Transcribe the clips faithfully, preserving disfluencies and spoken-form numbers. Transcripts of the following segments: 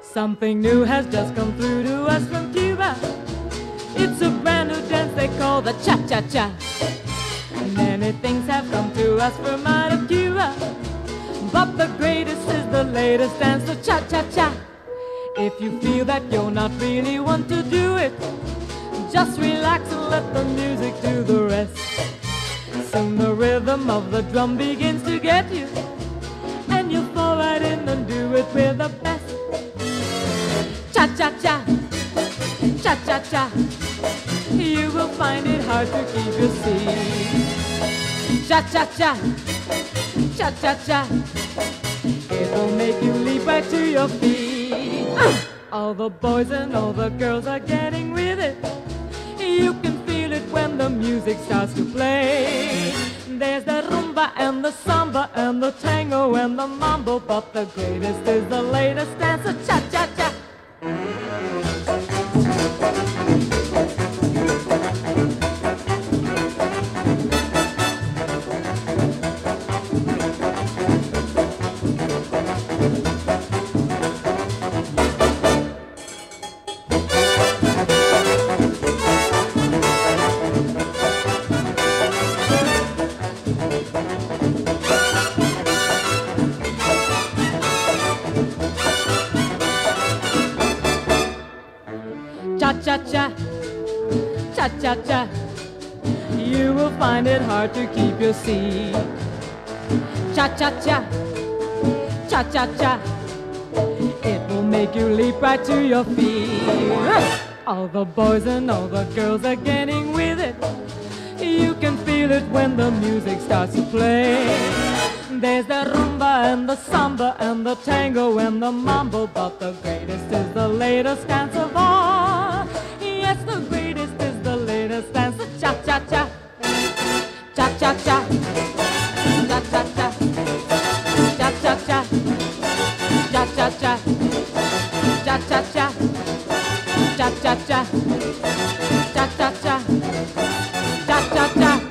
Something new has just come through to us from Cuba. It's a brand new dance they call the cha-cha-cha. Many things have come to us from out of Cuba, but the greatest is the latest dance, the cha-cha-cha. If you feel that you're not really one to do it, just relax and let the music do the rest. Soon the rhythm of the drum begins to get you, and you'll fall right in and do it with the best. Cha-cha-cha, cha-cha-cha, you will find it hard to keep your seat. Cha-cha-cha, cha-cha-cha, it will make you leap right to your feet. All the boys and all the girls are getting with it. You can feel it when the music starts to play. There's the rumba and the samba and the tango and the mambo, but the greatest is the latest dance, the cha-cha-cha. Cha-cha-cha, cha-cha-cha, you will find it hard to keep your seat. Cha-cha-cha, cha-cha-cha, it will make you leap right to your feet. All the boys and all the girls are getting with it. You can feel it when the music starts to play. There's the rumba and the samba and the tango and the mambo, but the greatest is the latest dance of all. Yes, the greatest is the latest dance, the cha-cha-cha, cha-cha-cha, cha-cha-cha, cha-cha-cha, cha-cha-cha, cha-cha-cha, cha-cha-cha, cha-cha-cha, cha-cha-cha.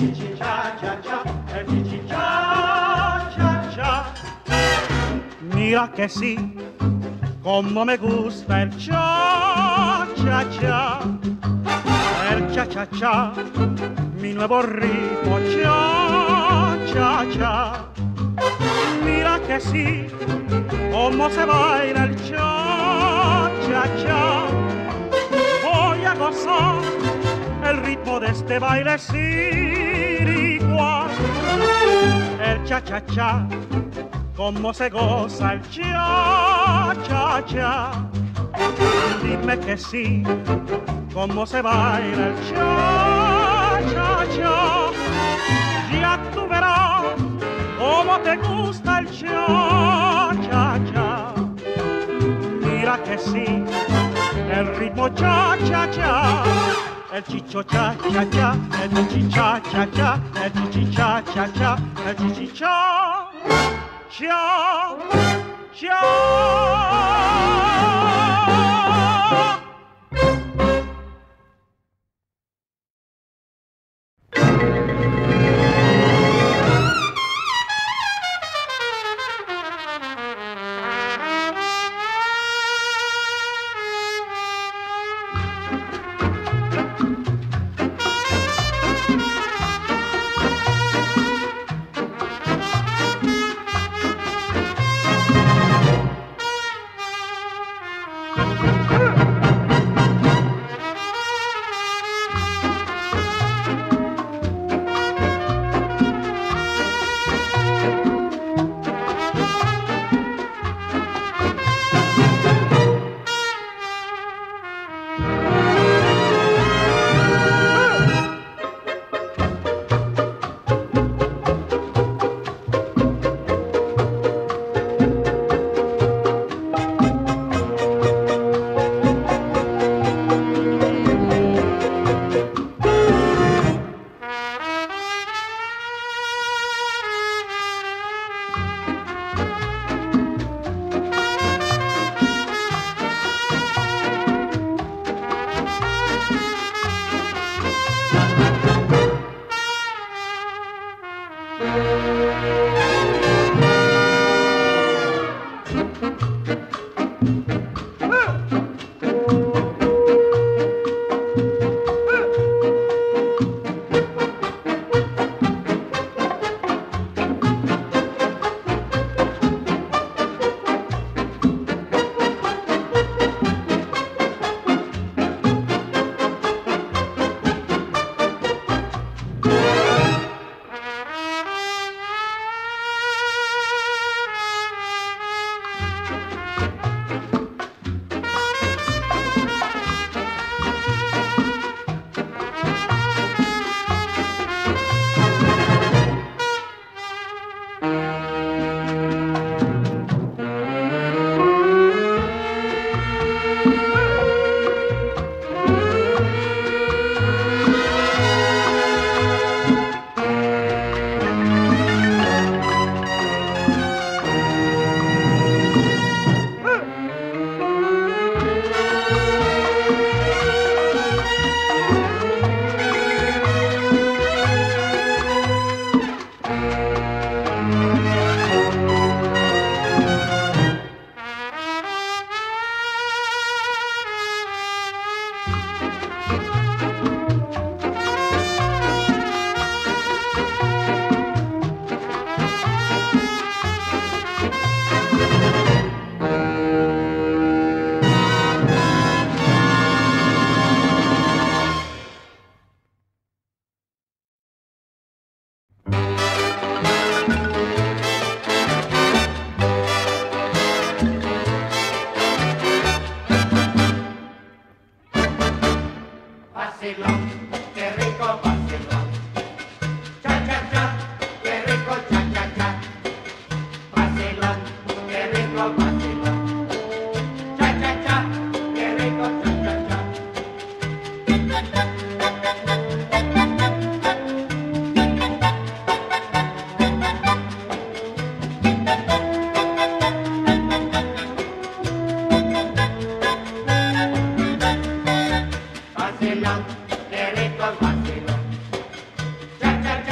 chichi cha cha cha, el chichi cha cha cha. Mira que sí, como me gusta el cha cha cha, el cha cha cha, mi nuevo ritmo cha cha cha. Mira que sí, como se baila el cha cha cha. Voy a gozar el ritmo de este baile siriguá. El cha cha cha, como se goza el cha cha cha. Dime que sí, como se baila el cha cha cha. Ya tú verás cómo te gusta el cha cha cha. Mira que sí, el ritmo cha cha cha. El chicho cha cha cha, el chichi cha cha cha, el chichi cha cha cha, el chichi cha cha cha. Basilon, qué rico Basilon. Cha cha cha, qué rico cha cha cha. Basilon, qué rico Basilon. Cha cha cha, qué rico cha cha cha. Basilon, qué rico Basilon. Cha cha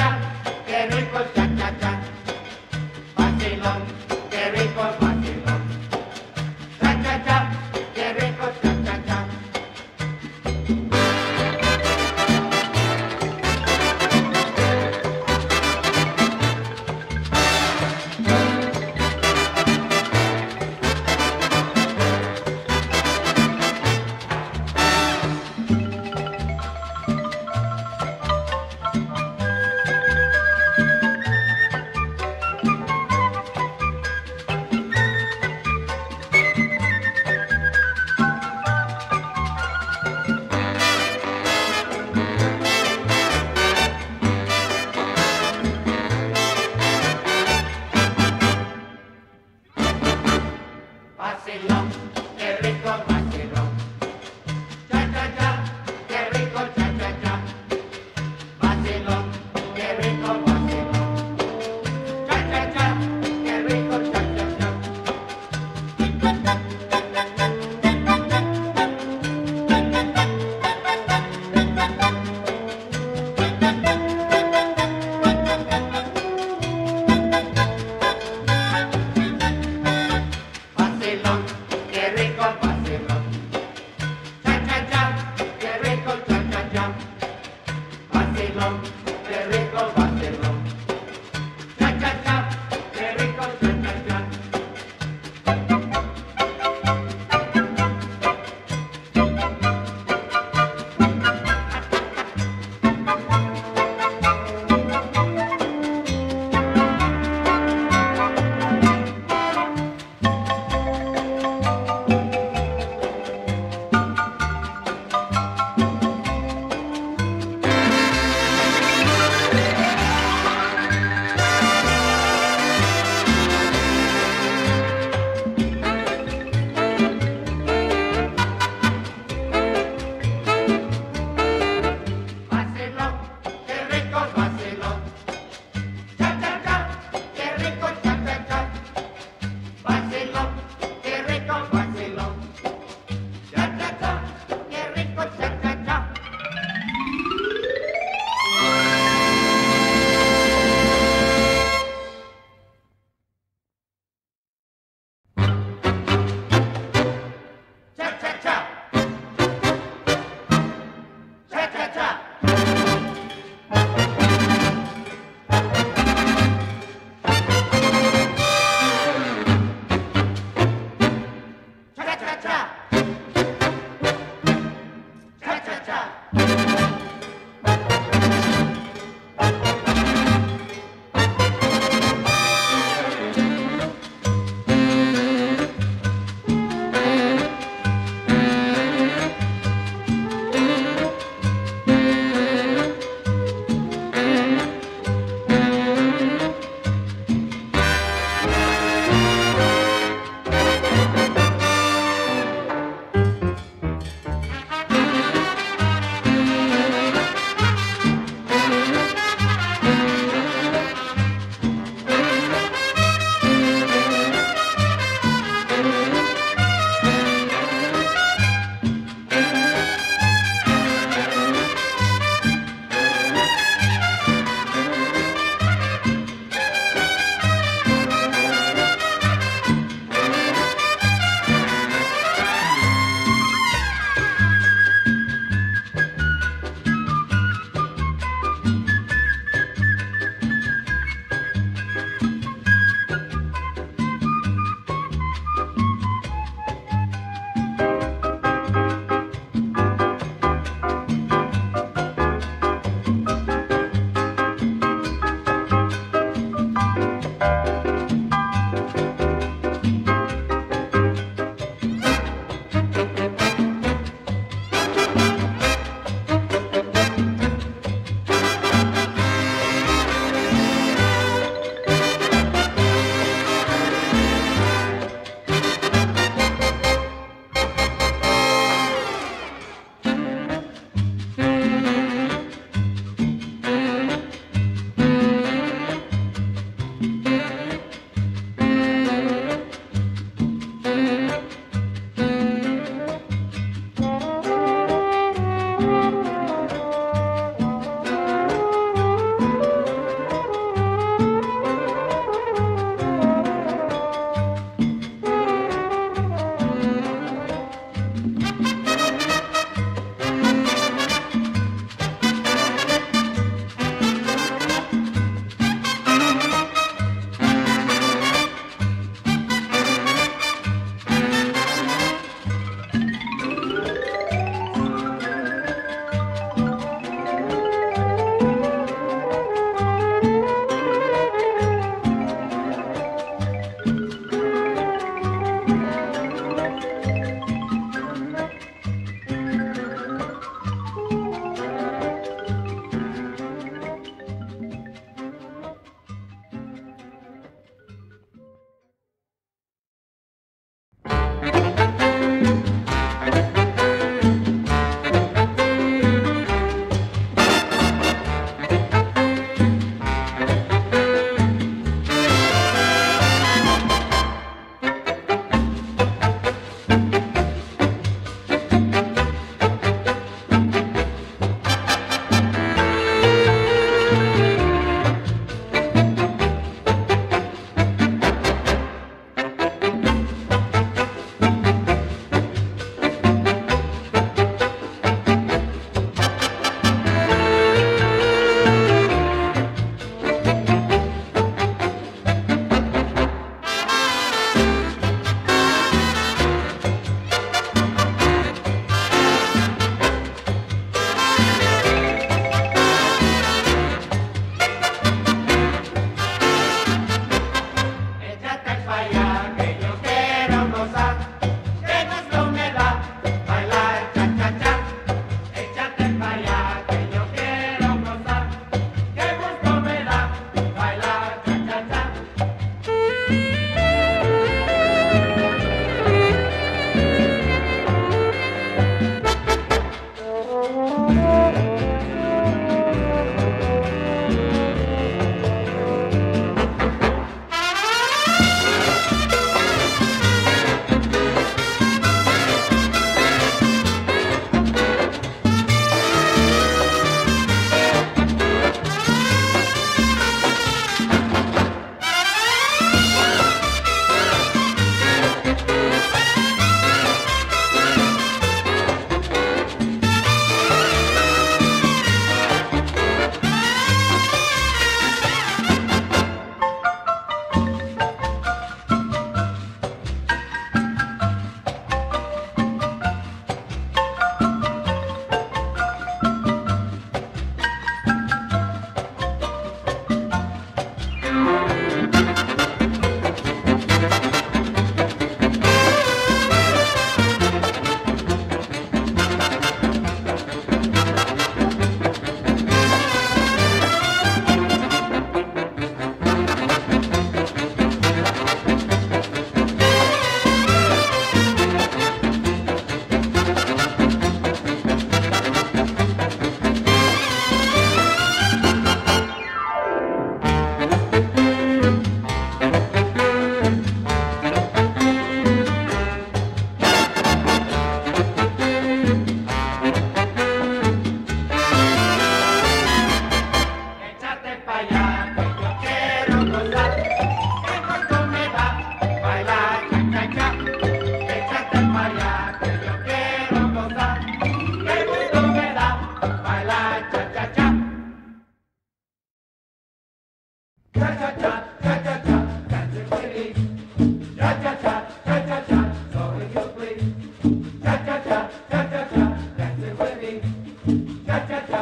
cha-cha-cha, cha-cha-cha, dancing with me. Cha-cha-cha, cha-cha-cha, so if you please. Cha-cha-cha, cha-cha-cha, dancing with me. Cha-cha-cha.